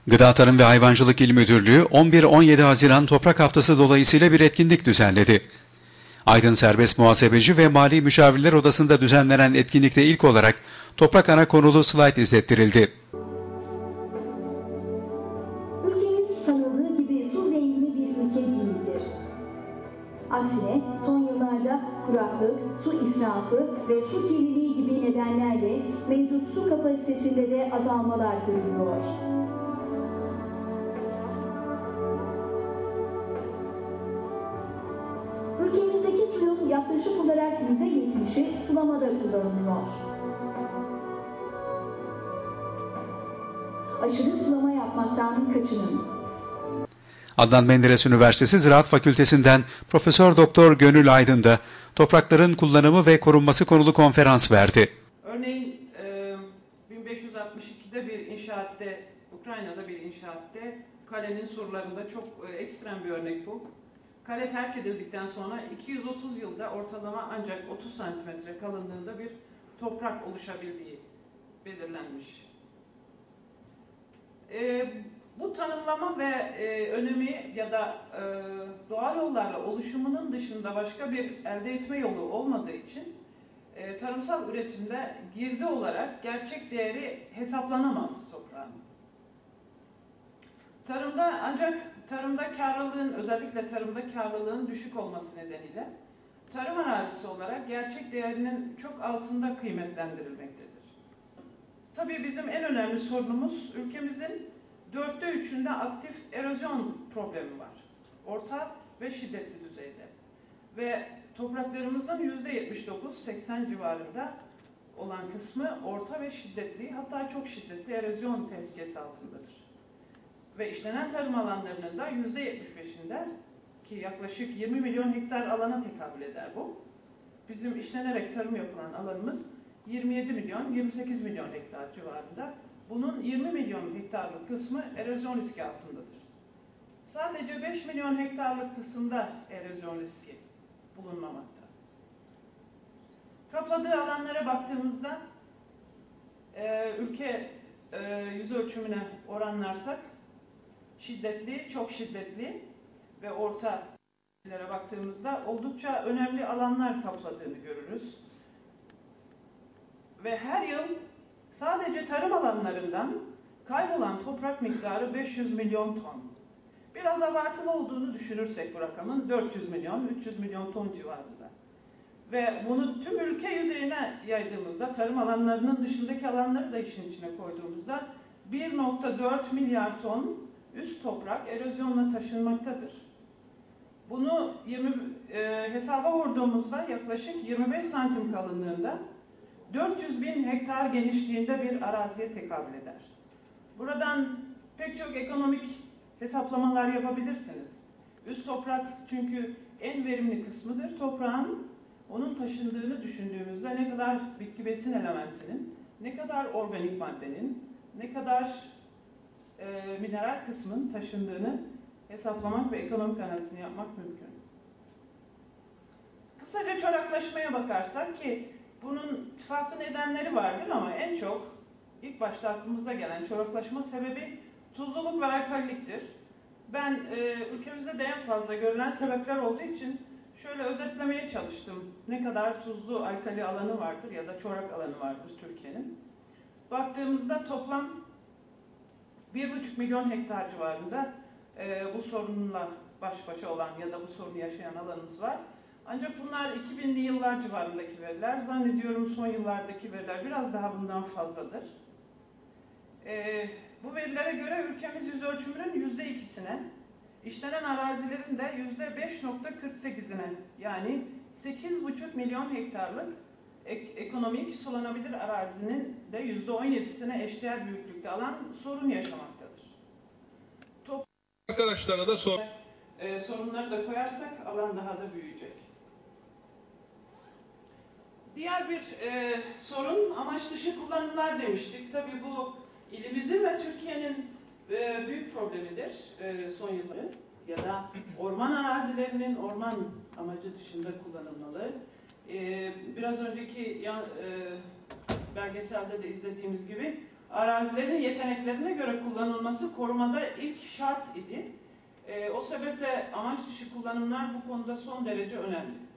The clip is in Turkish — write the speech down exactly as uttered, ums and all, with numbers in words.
Gıda Tarım ve Hayvancılık İl Müdürlüğü on bir on yedi Haziran Toprak Haftası dolayısıyla bir etkinlik düzenledi. Aydın Serbest Muhasebeci ve Mali Müşavirler Odası'nda düzenlenen etkinlikte ilk olarak toprak ana konulu slayt izlettirildi. Ülkemiz sanıldığı gibi su zengini bir ülke değildir. Aksine son yıllarda kuraklık, su israfı ve su kirliliği gibi nedenlerle mevcut su kapasitesinde de azalmalar görülüyor. Ülkemizdeki suyun yaklaşık olarak yüzde yetmişi sulamada kullanılıyor. Aşırı sulama yapmaktan kaçının. Adnan Menderes Üniversitesi Ziraat Fakültesinden Profesör Doktor Gönül Aydın da toprakların kullanımı ve korunması konulu konferans verdi. Örneğin bin beş yüz altmış ikide bir inşaatta, Ukrayna'da bir inşaatta kalenin surlarında çok ekstrem bir örnek bu. Kale terk edildikten sonra iki yüz otuz yılda ortalama ancak otuz santimetre kalınlığında bir toprak oluşabildiği belirlenmiş. E, bu tanımlama ve e, önemi ya da e, doğal yollarla oluşumunun dışında başka bir elde etme yolu olmadığı için e, tarımsal üretimde girdi olarak gerçek değeri hesaplanamaz toprağın. Tarımda ancak tarımda karlılığın, özellikle tarımda karlılığın düşük olması nedeniyle tarım arazisi olarak gerçek değerinin çok altında kıymetlendirilmektedir. Tabii bizim en önemli sorunumuz ülkemizin dörtte üçünde aktif erozyon problemi var. Orta ve şiddetli düzeyde. Ve topraklarımızın yüzde yetmiş dokuz seksen civarında olan kısmı orta ve şiddetli, hatta çok şiddetli erozyon tehlikesi altındadır. Ve işlenen tarım alanlarının da yüzde yetmiş beşinde, ki yaklaşık yirmi milyon hektar alana tekabül eder bu. Bizim işlenerek tarım yapılan alanımız yirmi yedi milyon, yirmi sekiz milyon hektar civarında. Bunun yirmi milyon hektarlık kısmı erozyon riski altındadır. Sadece beş milyon hektarlık kısımda erozyon riski bulunmamakta. Kapladığı alanlara baktığımızda e, ülke e, yüz ölçümüne oranlarsak şiddetli, çok şiddetli ve orta yerlere baktığımızda oldukça önemli alanlar kapladığını görürüz. Ve her yıl sadece tarım alanlarından kaybolan toprak miktarı beş yüz milyon ton. Biraz abartılı olduğunu düşünürsek bu rakamın dört yüz milyon, üç yüz milyon ton civarında. Ve bunu tüm ülke yüzeyine yaydığımızda, tarım alanlarının dışındaki alanları da işin içine koyduğumuzda bir nokta dört milyar ton üst toprak erozyonla taşınmaktadır. Bunu yirmi, e, hesaba vurduğumuzda yaklaşık yirmi beş santim kalınlığında dört yüz bin hektar genişliğinde bir araziye tekabül eder. Buradan pek çok ekonomik hesaplamalar yapabilirsiniz. Üst toprak çünkü en verimli kısmıdır. Toprağın onun taşındığını düşündüğümüzde ne kadar bitki besin elementinin, ne kadar organik maddenin, ne kadar e, mineral kısmın taşındığını hesaplamak ve ekonomik analizini yapmak mümkün. Kısaca çoraklaşmaya bakarsak, ki bunun farklı nedenleri vardır ama en çok ilk başta aklımıza gelen çoraklaşma sebebi tuzluluk ve alkaliliktir. Ben e, ülkemizde de en fazla görülen sebepler olduğu için şöyle özetlemeye çalıştım. Ne kadar tuzlu alkali alanı vardır ya da çorak alanı vardır Türkiye'nin. Baktığımızda toplam bir buçuk milyon hektar civarında e, bu sorunla baş başa olan ya da bu sorunu yaşayan alanımız var. Ancak bunlar iki binli yıllar civarındaki veriler. Zannediyorum son yıllardaki veriler biraz daha bundan fazladır. Ee, bu verilere göre ülkemiz yüz ölçümünün yüzde ikisine, işlenen arazilerin de yüzde beş nokta kırk sekizine, yani sekiz buçuk milyon hektarlık ek ekonomik sulanabilir arazinin de yüzde on yedisine eşdeğer büyüklükte alan sorun yaşamaktadır. Top Arkadaşlara da sor. E, sorunları da koyarsak alan daha da büyüyecek. Diğer bir e, sorun amaç dışı kullanımlar demiştik. Tabii bu ilimizin ve Türkiye'nin e, büyük problemidir e, son yılları. Ya da orman arazilerinin orman amacı dışında kullanılmalı. E, biraz önceki ya, e, belgeselde de izlediğimiz gibi arazilerin yeteneklerine göre kullanılması korumada ilk şart idi. E, o sebeple amaç dışı kullanımlar bu konuda son derece önemli.